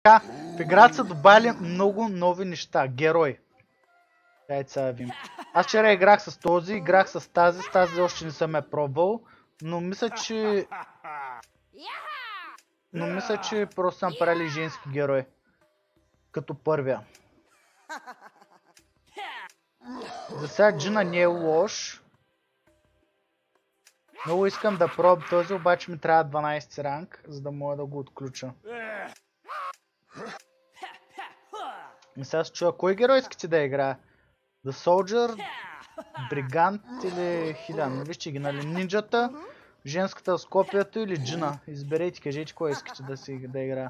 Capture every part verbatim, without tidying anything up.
В играта са добавили много нови неща. Герой. Чай сега вим. Аз вчера играх с този, играх с тази, с тази още не съм я пробвал, но мисля, че... Но мисля, че просто съм правили женски герой. Като първия. За сега Джина не е лош. Много искам да пробвам този, обаче ми трябва дванайсети ранг, за да мога да го отключа. И сега се чуя, кой герой искате да играе? The Soldier, Бригант или Хилян? Вижте ги, нали? Нинджата, женската с копието или Джина? Изберете, кажете кой искате да, си, да играе.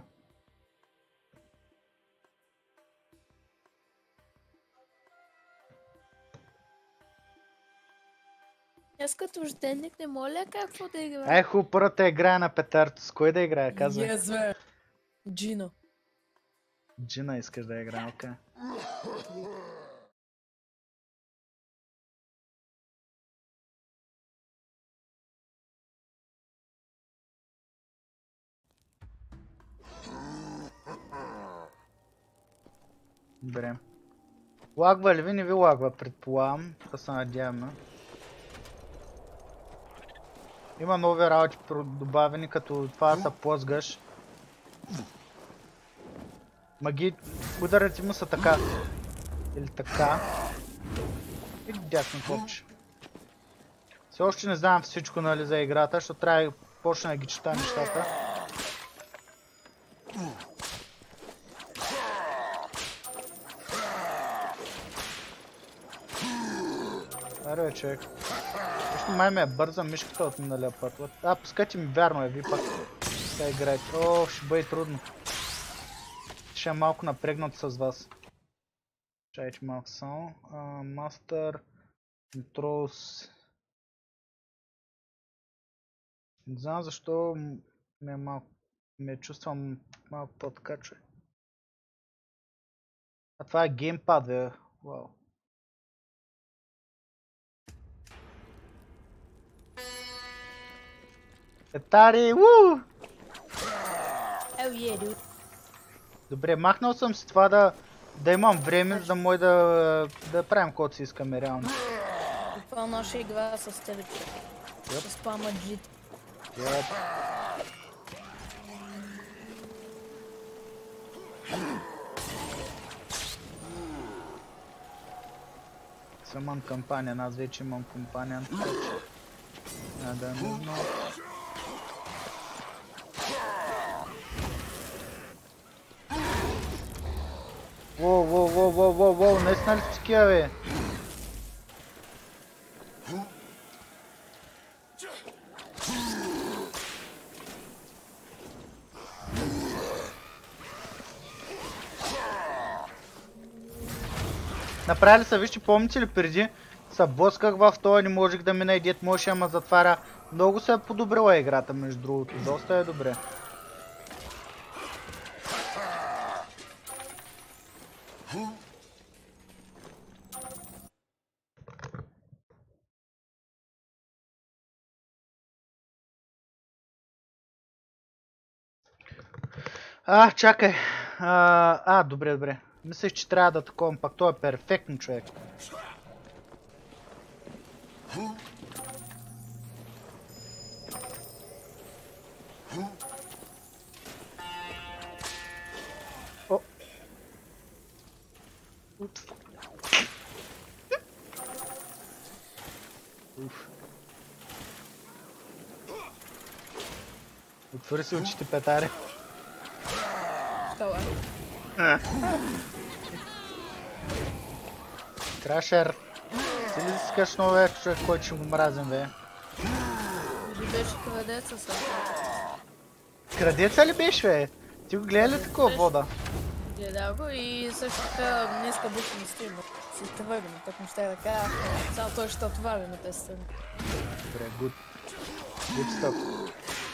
Аз като рожденник не моля какво да играе. Ай, хубаво, първата играе на петарто. С кой да играе, казвай? Yes, бе. Джина. Джина искаш да играе, окей. Добре. Лагва ли ви? Не ви лагва, предполагам. Да се надяваме. Има нови работи добавени, като това да се плъзгаш. Маги, ударите му са така. Или така. Или дясно копче. Все още не знам всичко, нали, за играта, защото трябва да почна да ги чета нещата. Аре, човек. Също май ме е бърза мишката от миналия път. А, пускайте ми, вярно е, ви пак да играете. О, ще бъде трудно. Ще е малко напрегнат с вас. Чайте малко само. Мастър. Controls. Не знам защо ме е малко... ме чувствам малко по-така, човек. А това е геймпад, бе. Вау. Етари, уу! Ел е, дуд. Добре, махнал съм си това да, да имам време, за да може да, да правим каквото си искаме реално. Това наша игра с тебе, човек. Yep. С спама джит. Yep. Саман кампания, аз вече имам компания, така че няма да е нужно. Воу, воу, воу, воу, воу, воу, наистина ли сте такива, бе? Направили са, вижте, помните ли преди? Се блъсках в това, не можех да мина и дет може, ама затваря. Много се е подобрила играта, между другото, доста е добре. А, чакай. А, а, добре, добре. Мислех, че трябва да таковам, пак той е перфектно, човек. О. Уф. Отвори си очите, петаре. Това. Крашер. Си ли искаш новия човек, който ще го мразим, бе? Или беше крадеца сега. Крадеца ли беше, бе? Ти го гледа ли такова вода? Гледал го и също така днеска беше на стрим. Си тръгна, так му ще да кажа. Само той ще отваря на тези страни. Добре, good. Good stuff.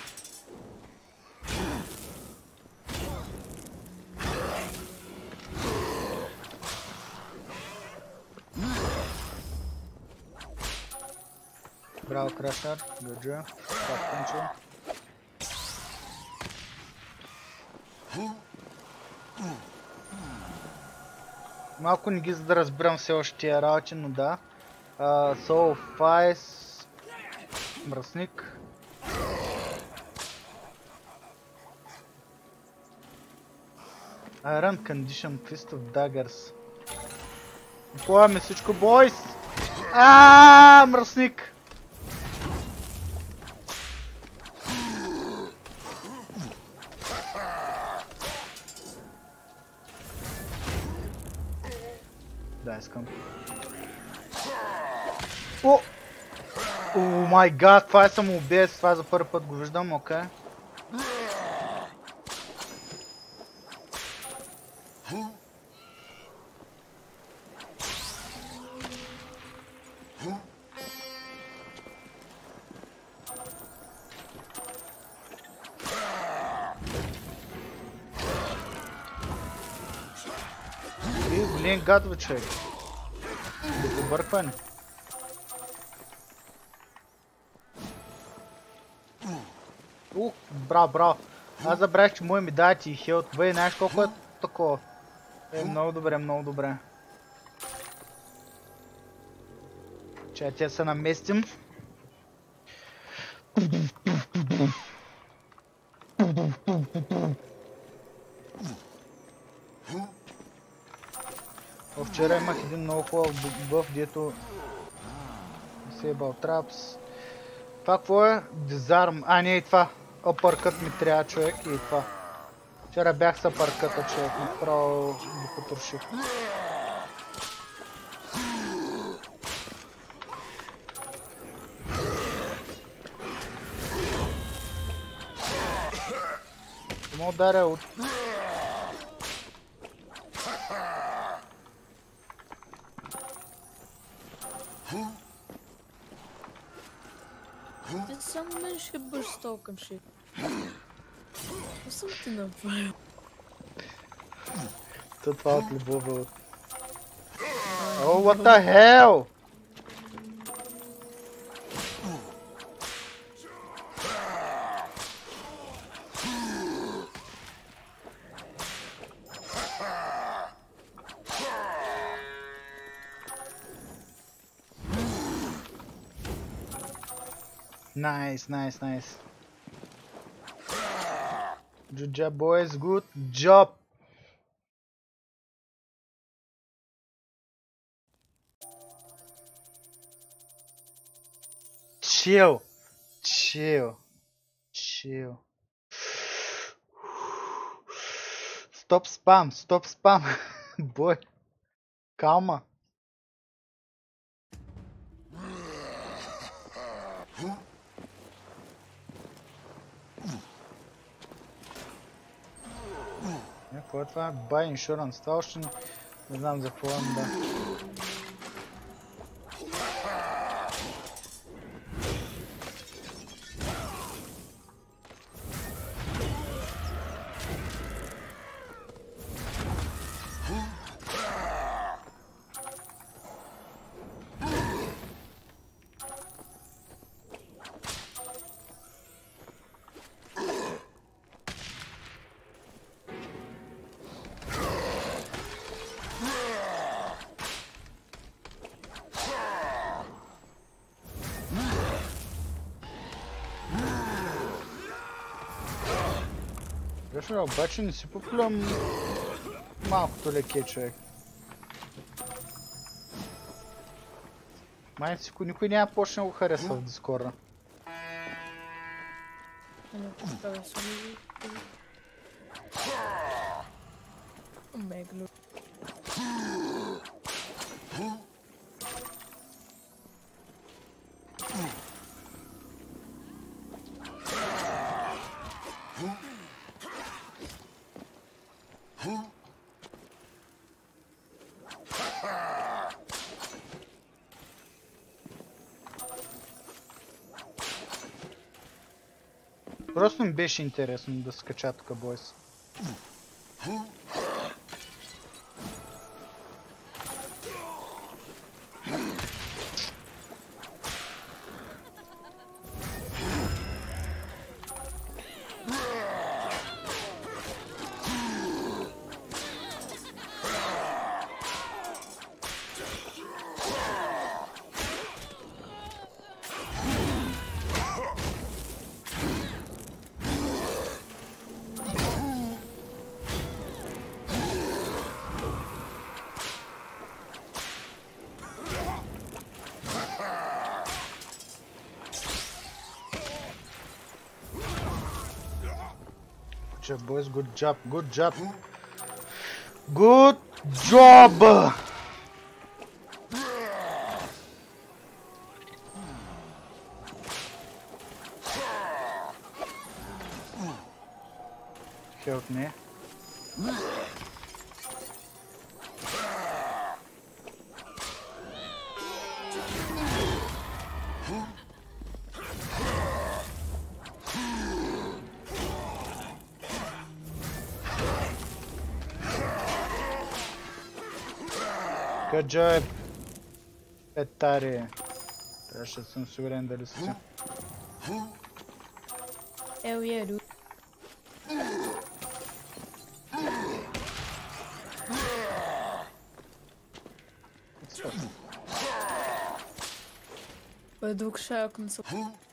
Браво, Крашер. Good job. Top control. Малко не ги за да разбирам все още тия работи, но да. Uh, Soul Fice. Мръсник. Iron Condition Fist of Daggers. Поемаме всичко, бойс! Аааа, мръсник! Да, искам. О! О май гад, това е самоубиец, това за първи път го виждам, окей. Блин, гадва човек. Да побъркване. Ух, браво, браво. Аз забравих, че мой ми даде ти хелт. Бей, знаеш колко е такова? Е, много добре, много добре. Чай, те се наместим. Вчера имах един много хубав бъф, дето Disable Traps. Това какво е? Disarm. А, не и това. Uppercut ми трябва, човек, и това. Вчера бях с uppercut-а, човек, направо ги потурших. Ма ударя от... Ти само мен ще бъж с толком шит. Какво съм ти направил? То това от любова. О, what the hell? Nice, nice, nice. Good job, boys. Good job. Chill. Chill. Chill. Stop spam. Stop spam. Boy. Calma. Какво е това? Buy Insurance. Това още не, не знам за какво имам, да. Грешно, обаче не си поплюм малкото леке, човек. Май всичко, никой няма почне да го харесва в Дискорда. Мегло. Просто ми беше интересно да скача тук, бойс. job, boys. Good job. Good job. Good job. Help me. Good job. Петари. Трябваше да съм сигурен дали си. Hell yeah, dude. Пойду к шакнцу.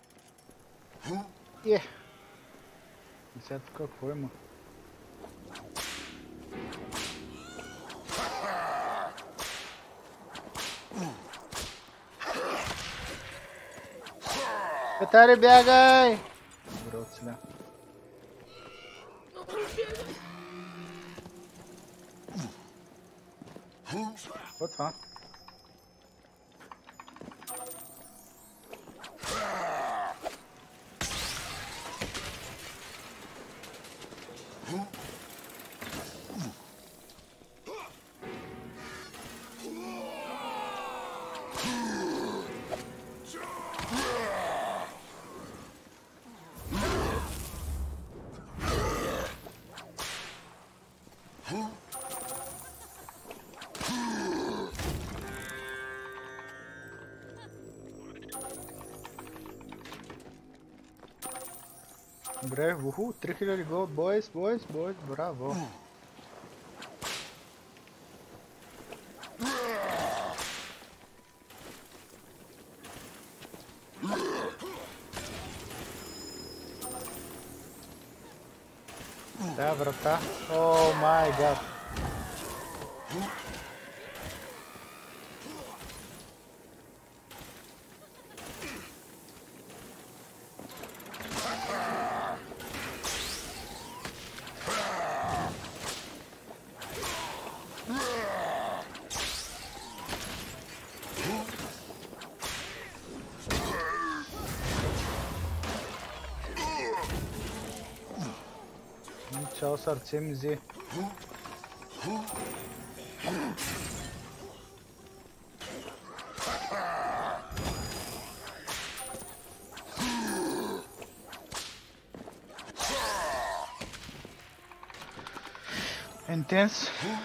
Е. И сега тук какво има? Петари, бягай! Добре, оцеля. Какво е това? Добре, уху, три хиляди голд, бойс, бойс, бойс, браво. Да, врата. О май гад. Цяло сърце ми взе. Интенс.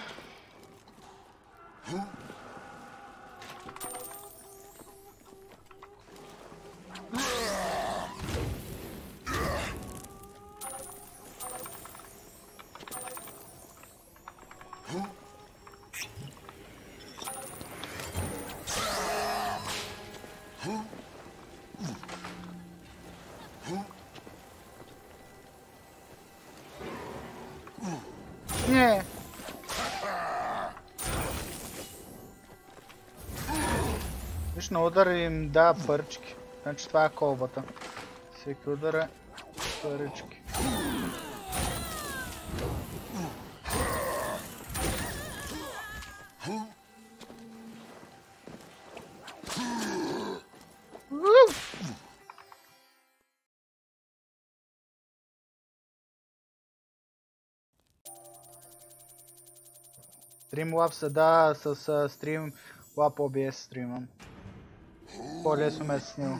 Не. Виж, на удар им да парички. Значи това е колбата. Всеки удар е парички. Streamlabs, да, с Streamlab о би ес стримам. По-лесно ме е снимал.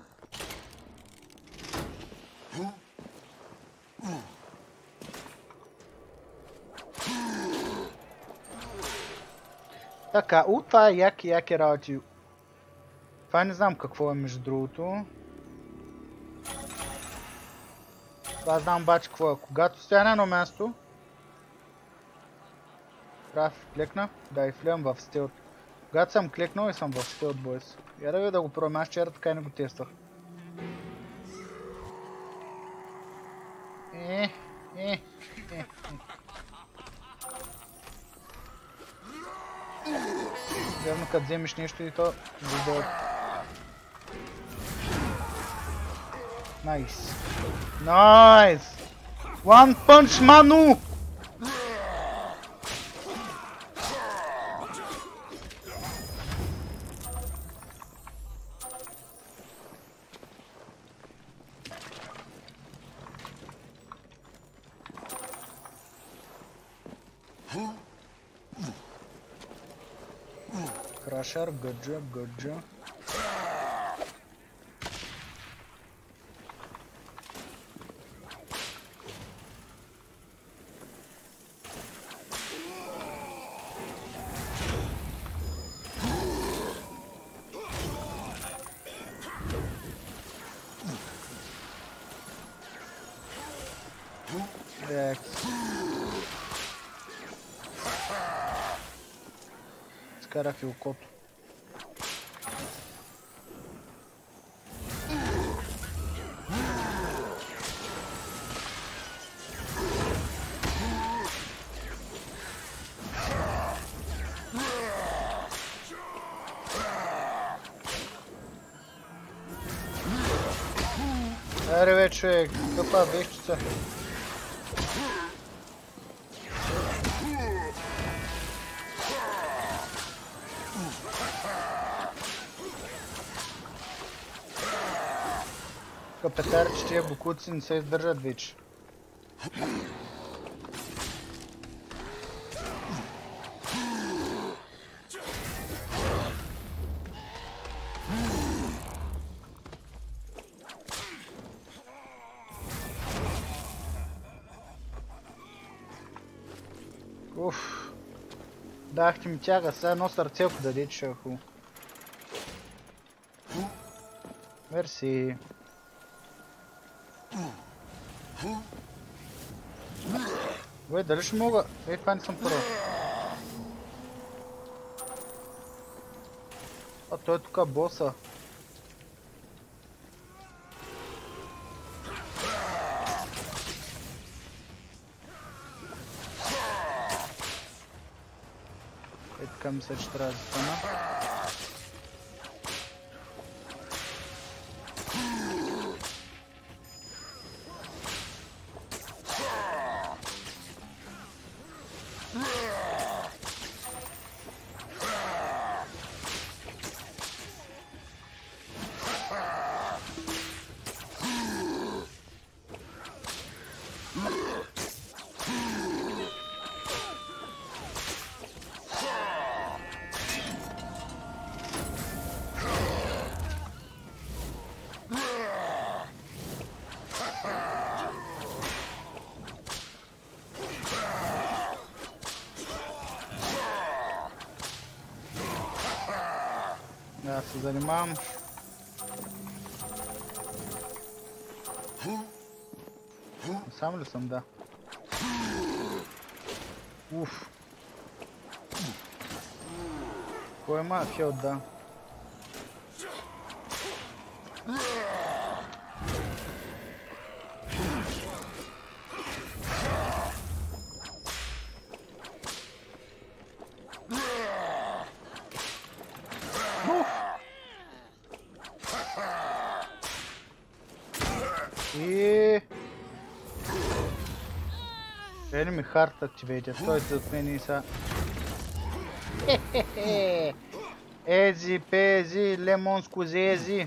Така, у, това е яки, яки работи. Това не знам какво е между другото. Това знам обаче какво е. Когато стоя на едно място, трябва да клекна, да и влизам в стелт. Когато съм клекнал и съм в стелт, бойс. Я да ви да го пробвам, аз вчера така и не го тествах. Е, е, е, е. Явно като вземеш нещо и то видео. Найс. Найс! One Punch Manu! Crusher, good job, good job. Rex. Скарах и окото. Аре бе, човек, къпа вещица. Капетар, че тия бокуци не се издържат вече. Уф. Дахте ми тяга, сега едно сърцелко даде, че е хубаво. Мерси. Бе, дали ще мога? Ей, това не съм първо. А той е тука боса. Ей, така мисля, че трябва да стана. Да, се занимавам. Сам ли съм, да? Уф. Кой има хелт, да. И... Enemy Heart activated. Стойте от мен и са... Хе-хе-хе! Ези, пези, лемонско зези.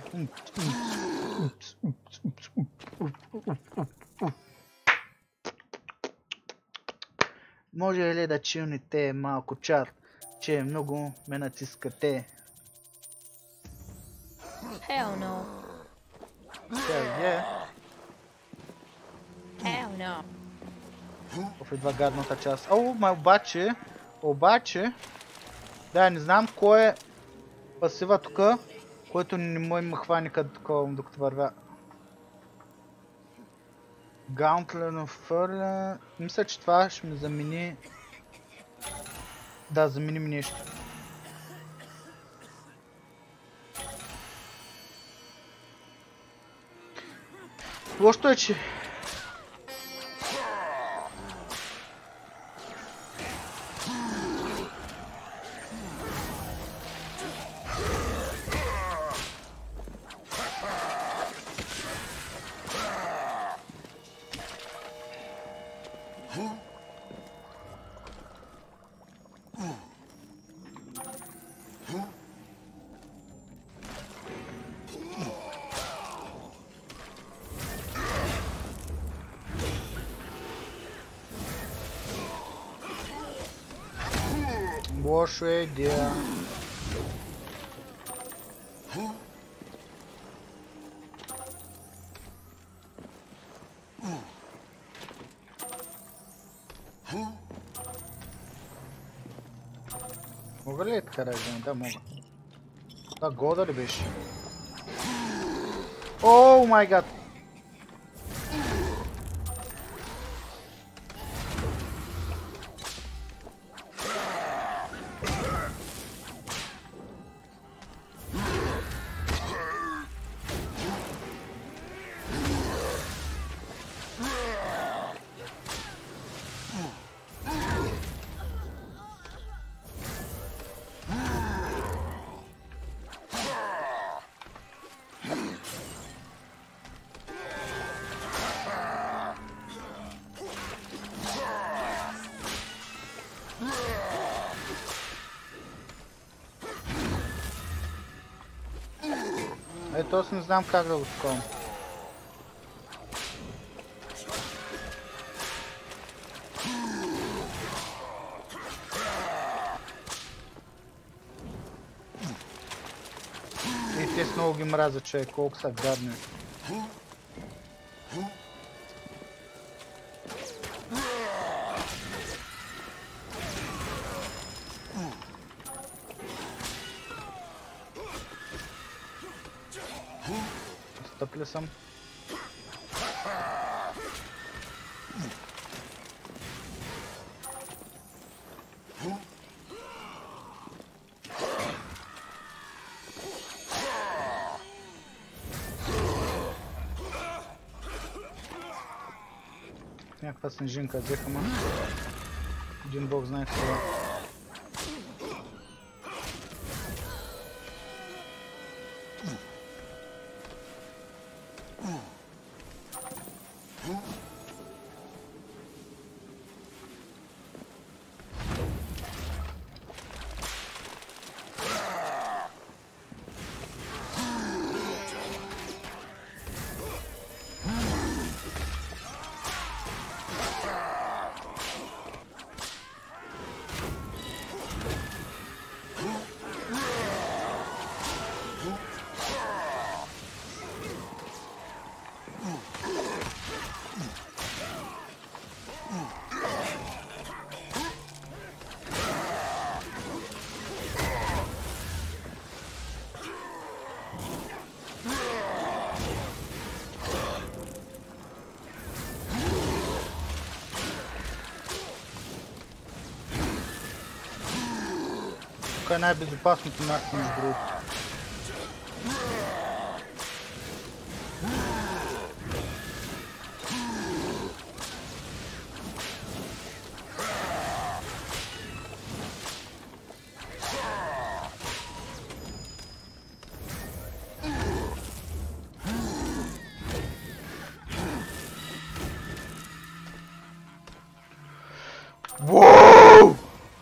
Може ли да чуете малко чар, че много ме натискате? Hell no. Hell yeah. Hell no. В едва гадната част. О, ма обаче, обаче, да, не знам кой е пасива тука, който не му има хвани като такова, докато вървя. Gauntlet of Furler. Мисля, че това ще ми замени... Да, замени ми нещо. Лошото е, че... Лоша идея. Мога ли е така да взема? Да, мога. Да, года ли беше? Оу май гад! Ето аз не знам как да го такова. И те с много ги мразят, човек, колко са гадни. Стъпли съм. Някаква снежинка взеха, ма. Един бог знае какво е. Тук е най-безопасното място между другото. Воу!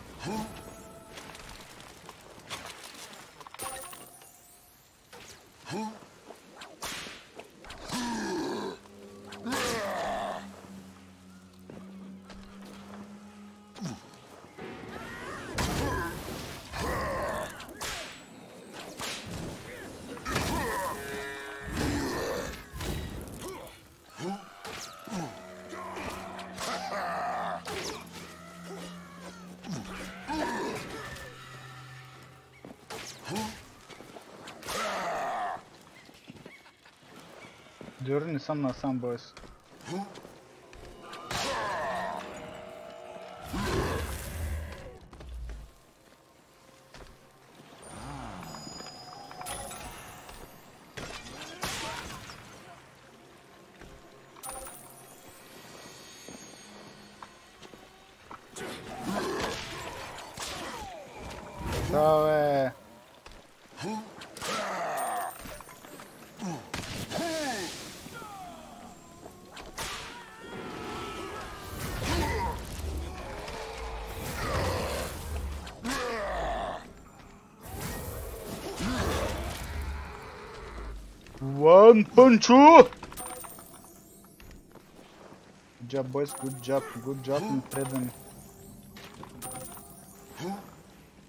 Дори не съм насам, бойс. Да, бе. One punch! Good job, boys. Good job. Good job. Напредваме.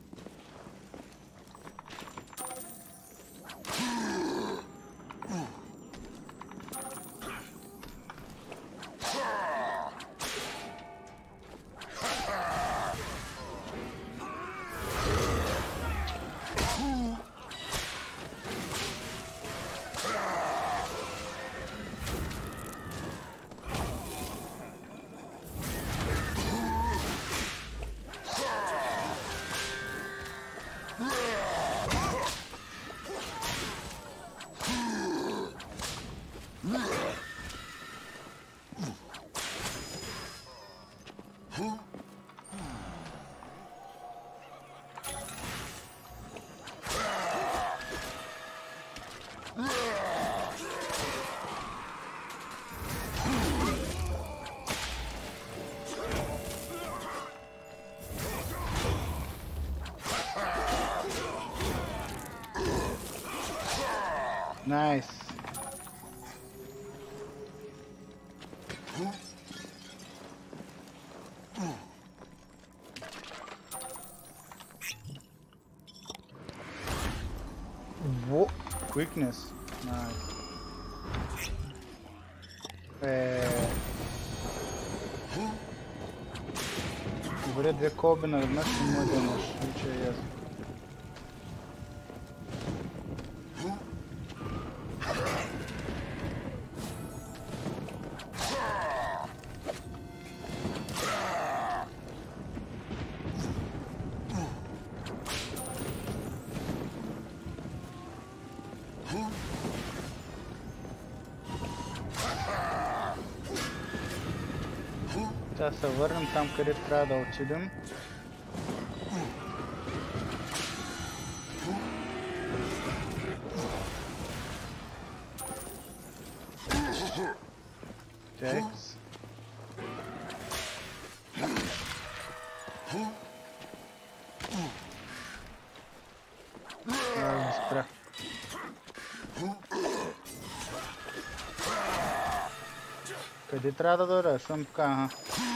Nice. Wo quickness. Nice. Е... Добре, две колби на веднъж не може да имаш, вече е ясно. Сега се върнем там, където трябва да отидем. Чекс. Трябва да спря. Къде трябва да дойда? Що ми покажа?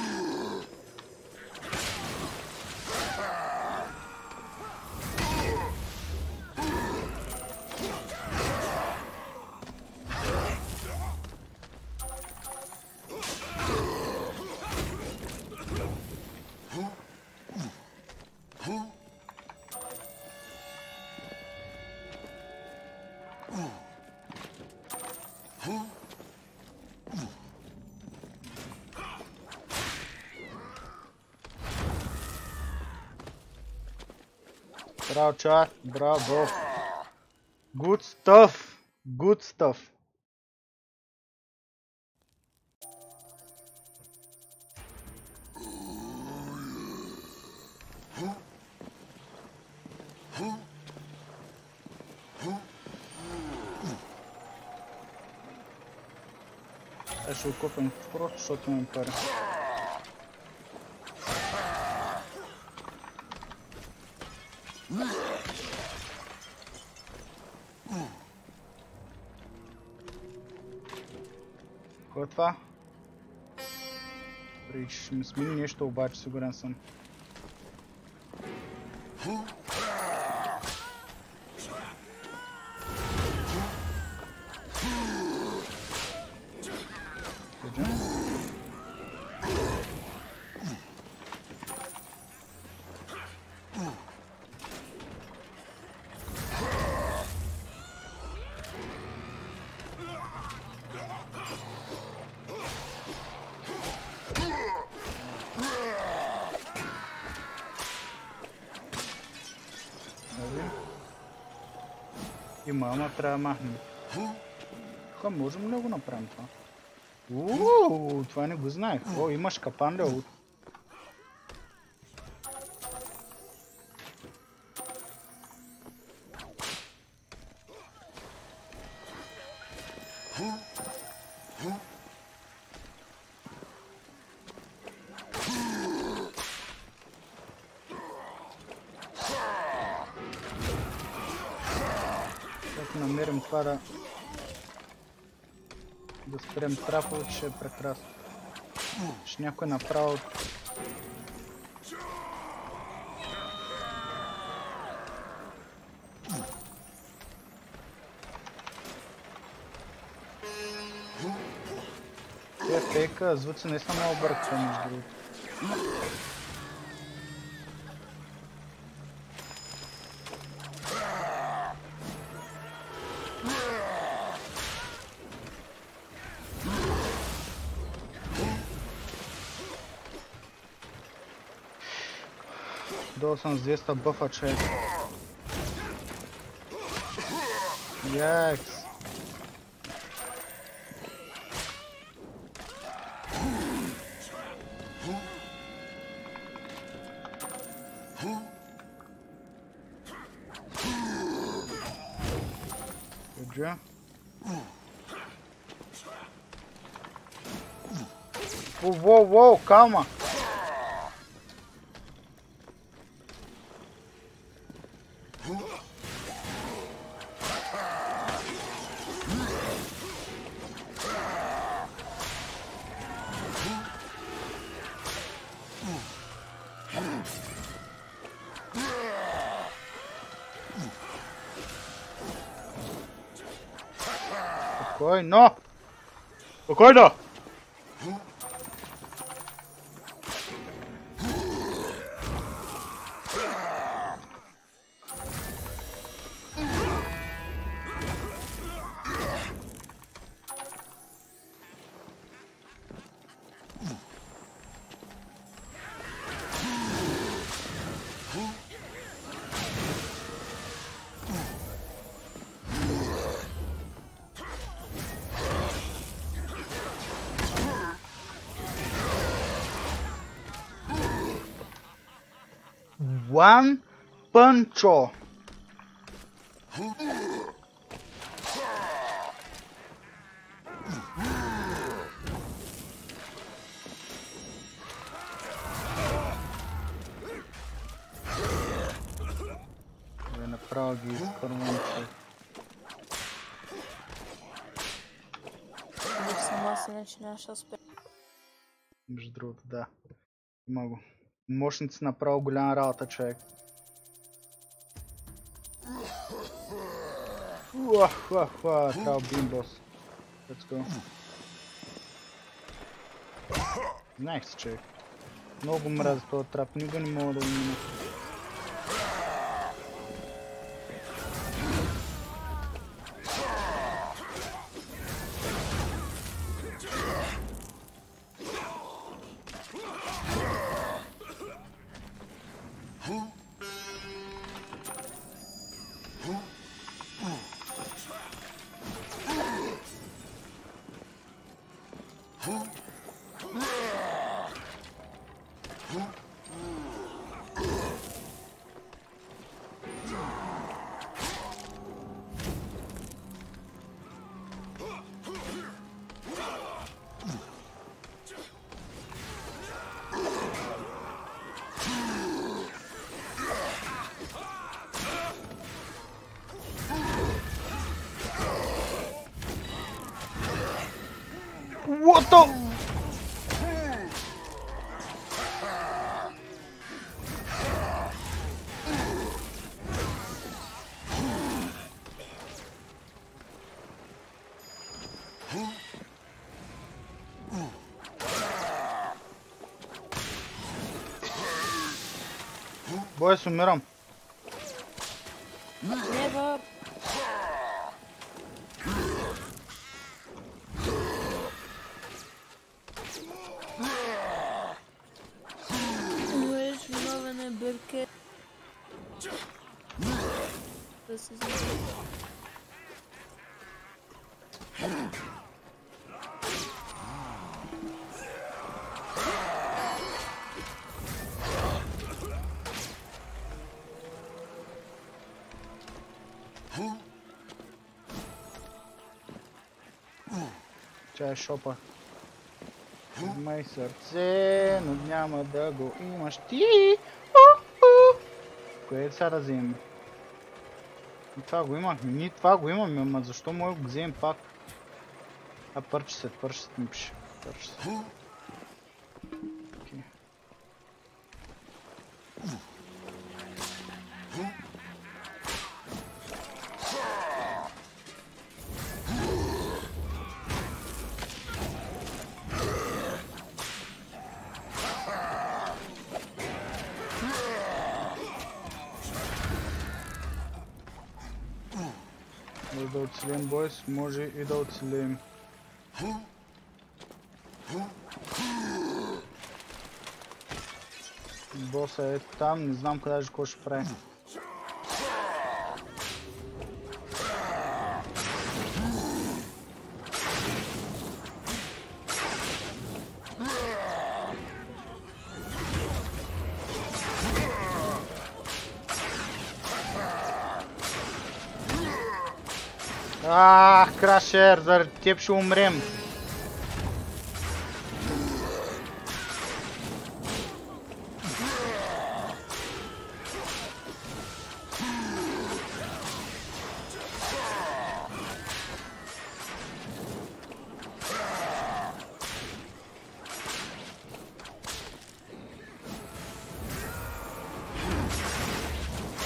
Браво, чат, браво. Good stuff. Good stuff. Аз ще го купим просто, защото имам пари. Кой е това? Добре, ще ми смени нещо, обаче сигурен съм. Има, ама трябва да махнем. Тук можем ли да го направим това? Ууу, това не го знаех. О, имаш капан ли? Намерим това да да спрем трафовете, ще е прекрасно. Ще някой направо Те фейка звуци наистина много бърква между другото. Долу съм с двеста бъфа, човек. Якс. Good. Whoa, whoa, whoa, calma. Спокойно! Спокойно! One Puncho. Бе, направо ги изпървам, че... Виж сама си, иначе нямаше да успея. Между другото, да. Има го. Мощници направо голяма работа, човек. Уах, уах, уах, трябва убим бос. Let's go. Знаех си, човек. Много мразя този трап, никога не мога да го мина. What the? Бойс, умирам. Never. Уеш, виновен е Бърке. Да се знае. Чай шопа. Май сърце, но няма да го имаш ти. Кое е сега да вземем? И това го имахме. Ние това го имаме, ама защо мога да го вземем пак? А пърче се, пърче се ми пише. Пърче се. Okay. Може да оцелим, бойс, може и да оцелим. Боса е там, не знам къде какво ще прави. Ах, Крашер, заради теб ще умрем.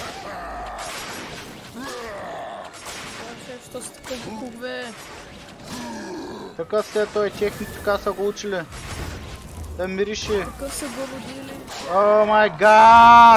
Що са такъв кубе? Така се той техник, така са го учили. Да мирише. Какъв са го водили? О май гад!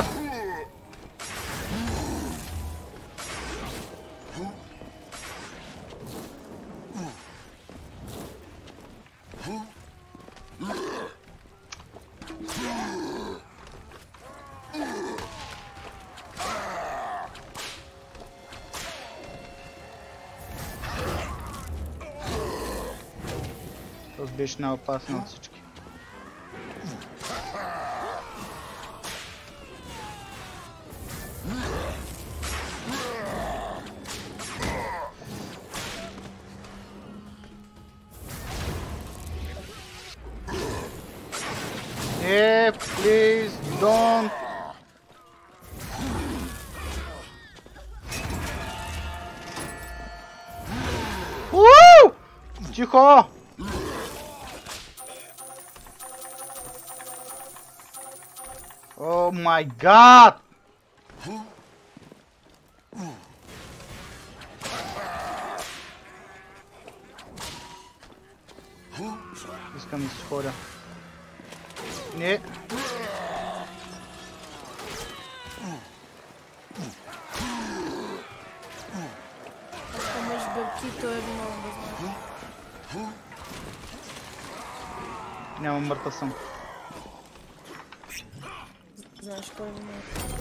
Това беше най-опасно от всички. Е, please don't. Уу! Тихо! О май гад! Искам да се ходя. Не. Ако имаш белки, то е много да знаеш. Няма, мъртъв съм. Знаеш кой е много.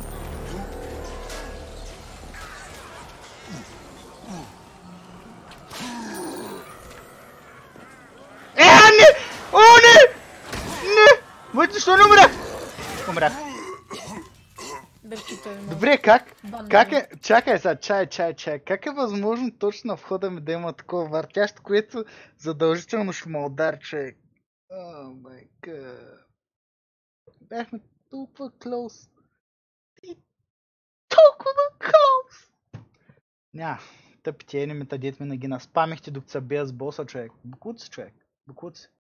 Е, не! О, не! Не! Мъй, защо не умрях? Умрях. Белки, той е много. Добре, как? Бан, Как бан. е? Чакай сега, чай, чай, чай. Как е възможно точно на входа ми да има такова въртящо, което задължително ще ме удари, човек? О, май гад. Бяхме толкова close. И толкова close. Ня, тъпите енемита, дет ми ги наспамихте, докато са без боса, човек. Букуци, човек. Букуци.